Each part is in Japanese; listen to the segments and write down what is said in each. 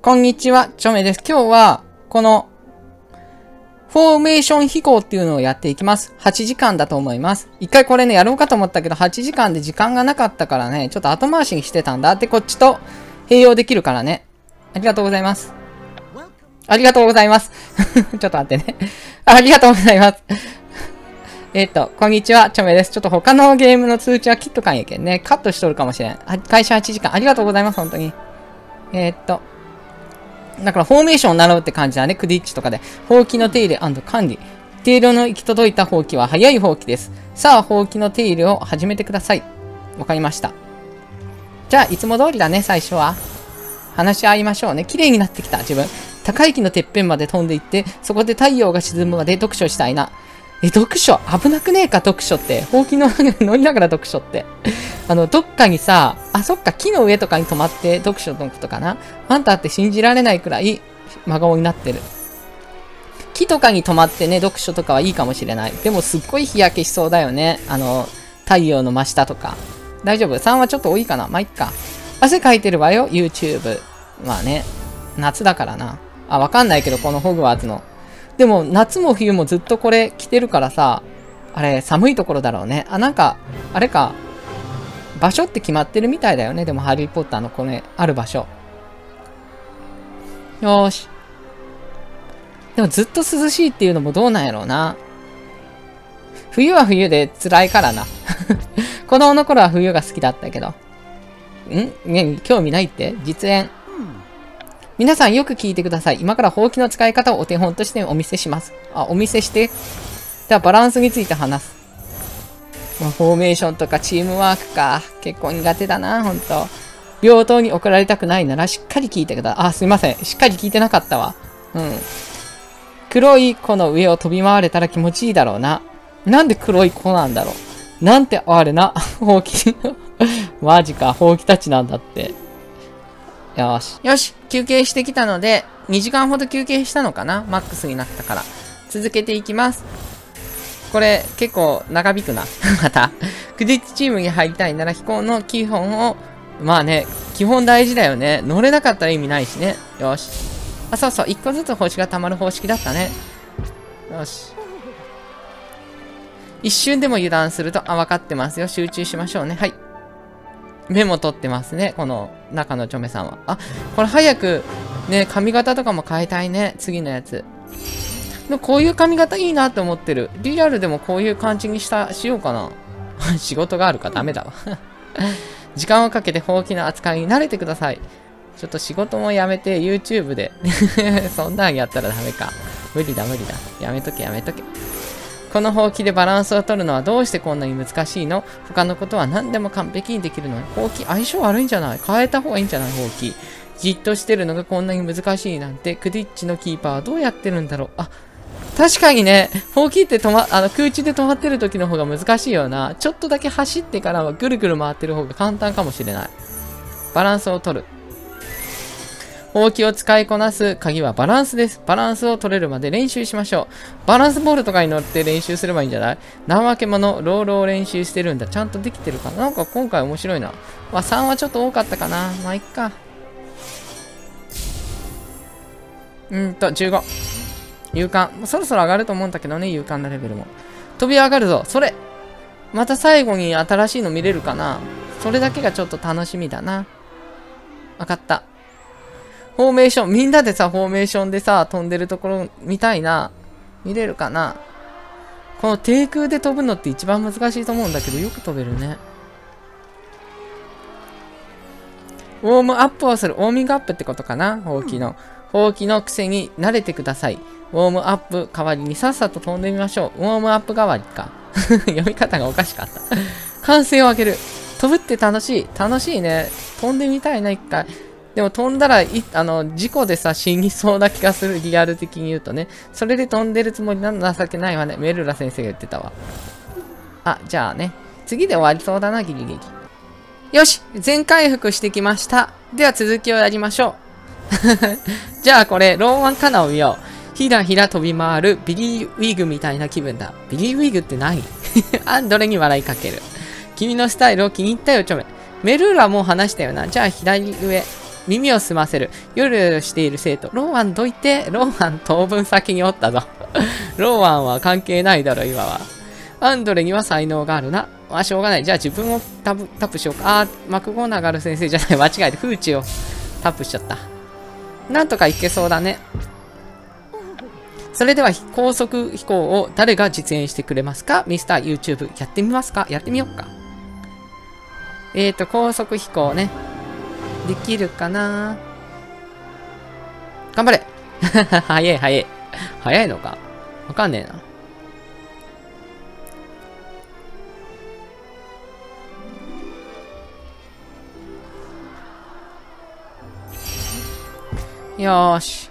こんにちは、チョメです。今日は、この、フォーメーション飛行っていうのをやっていきます。8時間だと思います。一回これね、やろうかと思ったけど、8時間で時間がなかったからね、ちょっと後回しにしてたんだ。で、こっちと併用できるからね。ありがとうございます。ありがとうございます。ちょっと待ってね。ありがとうございます。こんにちは、チョメです。ちょっと他のゲームの通知は切っとかんやけんね。カットしとるかもしれん。開始8時間。ありがとうございます、本当に。だからフォーメーションを習うって感じだね。クディッチとかで。ほうきの手入れ&管理。手入れの行き届いたほうきは早いほうきです。さあ、ほうきの手入れを始めてください。わかりました。じゃあ、いつも通りだね、最初は。話し合いましょうね。綺麗になってきた、自分。高い木のてっぺんまで飛んでいって、そこで太陽が沈むまで読書したいな。読書危なくねえか、読書って。ほうきの上に乗りながら読書って。どっかにさ、そっか、木の上とかに止まって読書のことかな。あんたって信じられないくらい真顔になってる。木とかに止まってね、読書とかはいいかもしれない。でもすっごい日焼けしそうだよね。太陽の真下とか。大丈夫 ?3 はちょっと多いかな。まあ、いっか。汗かいてるわよ、YouTube。まあね。夏だからな。わかんないけど、このホグワーツの。でも、夏も冬もずっとこれ着てるからさ、あれ、寒いところだろうね。なんか、あれか、場所って決まってるみたいだよね。でも、ハリーポッターのこれ、ある場所。よーし。でも、ずっと涼しいっていうのもどうなんやろうな。冬は冬で辛いからな。子供の頃は冬が好きだったけど。ね、興味ないって実演。皆さんよく聞いてください。今からほうきの使い方をお手本としてお見せします。お見せして。では、バランスについて話す。フォーメーションとかチームワークか。結構苦手だな、ほんと。病棟に送られたくないならしっかり聞いてください。すいません。しっかり聞いてなかったわ。黒い子の上を飛び回れたら気持ちいいだろうな。なんで黒い子なんだろう。なんて哀れな、ほうき。マジか、ほうきたちなんだって。よし。よし。休憩してきたので、2時間ほど休憩したのかな？マックスになったから。続けていきます。これ、結構長引くな。また。クディッチチームに入りたいなら飛行の基本を、まあね、基本大事だよね。乗れなかったら意味ないしね。よし。そうそう。1個ずつ星が溜まる方式だったね。よし。一瞬でも油断すると、分かってますよ。集中しましょうね。はい。メモ取ってますね。この中のチョメさんは。これ早く、ね、髪型とかも変えたいね。次のやつ。でもこういう髪型いいなって思ってる。リアルでもこういう感じにしようかな。仕事があるかダメだわ。時間をかけてほうきの扱いに慣れてください。ちょっと仕事もやめて YouTube で。そんなんやったらダメか。無理だ無理だ。やめとけやめとけ。このほうきでバランスを取るのはどうしてこんなに難しいの？他のことは何でも完璧にできるのに。ほうき相性悪いんじゃない？変えた方がいいんじゃない？ほうき。じっとしてるのがこんなに難しいなんて、クディッチのキーパーはどうやってるんだろう。確かにね、ほうきって空中で止まってる時の方が難しいよな。ちょっとだけ走ってからはぐるぐる回ってる方が簡単かもしれない。バランスを取る。ほうきを使いこなす鍵はバランスです。バランスを取れるまで練習しましょう。バランスボールとかに乗って練習すればいいんじゃない？怠け者、ロールを練習してるんだ。ちゃんとできてるかな？なんか今回面白いな。3はちょっと多かったかな。まあ、いっか。15。勇敢。そろそろ上がると思うんだけどね、勇敢なレベルも。飛び上がるぞ。それ。また最後に新しいの見れるかな？それだけがちょっと楽しみだな。わかった。フォーメーション、みんなでさ、フォーメーションでさ、飛んでるところ見たいな。見れるかな？この低空で飛ぶのって一番難しいと思うんだけど、よく飛べるね。ウォームアップをする。ウォーミングアップってことかな？ほうきの。ほうきの癖に慣れてください。ウォームアップ代わりにさっさと飛んでみましょう。ウォームアップ代わりか。読み方がおかしかった。歓声を上げる。飛ぶって楽しい。楽しいね。飛んでみたいな、一回。でも飛んだら、事故でさ、死にそうな気がする。リアル的に言うとね。それで飛んでるつもりなの情けないわね。メルラ先生が言ってたわ。じゃあね。次で終わりそうだな、ギリギリ。よし全回復してきました。では続きをやりましょう。じゃあこれ、ローマンカナを見よう。ひらひら飛び回るビリー・ウィグみたいな気分だ。ビリー・ウィグって何？どれに笑いかける。君のスタイルを気に入ったよ、チョメ。メルーラもう話したよな。じゃあ左上。 耳を澄ませる。夜している生徒。ローアンどいて。ローアン当分先におったぞ。ローアンは関係ないだろ、今は。アンドレには才能があるな。まあ、しょうがない。じゃあ自分をタップしようか。マクゴナガル先生じゃない。間違えて、フーチをタップしちゃった。なんとかいけそうだね。それでは高速飛行を誰が実演してくれますか？ミスター YouTube やってみますか？やってみようか。高速飛行ね。できるかな？頑張れ早い早い。早いのかわかんねえな。よーし。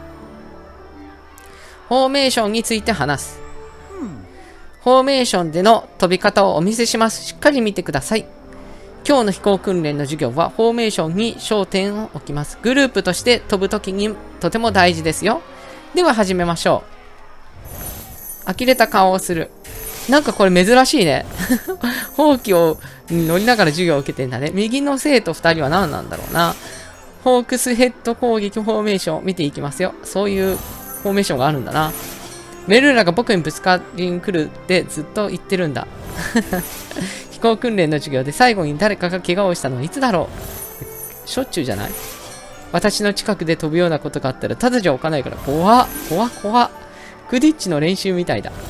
フォーメーションについて話す。フォーメーションでの飛び方をお見せします。しっかり見てください。今日の飛行訓練の授業はフォーメーションに焦点を置きます。グループとして飛ぶときにとても大事ですよ。では始めましょう。呆れた顔をする。なんかこれ珍しいね。ほうきを乗りながら授業を受けてんだね。右の生徒2人は何なんだろうな。ホークスヘッド攻撃フォーメーション見ていきますよ。そういうフォーメーションがあるんだな。メルーラが僕にぶつかりに来るってずっと言ってるんだ。飛行訓練の授業で最後に誰かが怪我をしたのはいつだろう？しょっちゅうじゃない？私の近くで飛ぶようなことがあったらただじゃ置かないから怖っ。クディッチの練習みたいだ。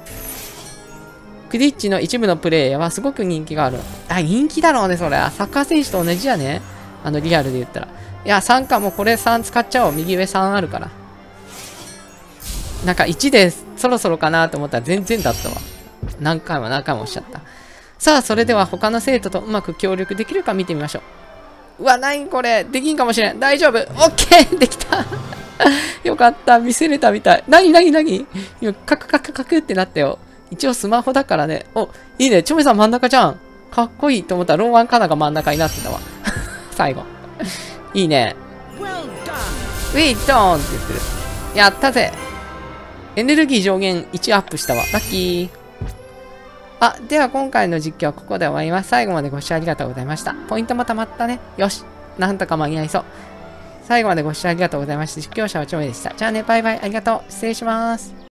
クディッチの一部のプレイヤーはすごく人気がある。人気だろうね、それ。サッカー選手と同じやね。リアルで言ったら。いや、3か。もうこれ3使っちゃおう。右上3あるから。なんか1でそろそろかなと思ったら全然だったわ。何回もおっしゃった。さあ、それでは他の生徒とうまく協力できるか見てみましょう。うわ、何これ。できんかもしれん。大丈夫。オッケーできた。よかった。見せれたみたい。何今、カクってなったよ。一応スマホだからね。お、いいね。チョメさん真ん中じゃん。かっこいいと思ったらローワンカナが真ん中になってたわ。最後。いいね。ウィードーンって言ってる。やったぜ。エネルギー上限1アップしたわ。ラッキー。では今回の実況はここで終わります。最後までご視聴ありがとうございました。ポイントもたまったね。よし。なんとか間に合いそう。最後までご視聴ありがとうございました。実況者はチョメでした。じゃあね、バイバイ。ありがとう。失礼します。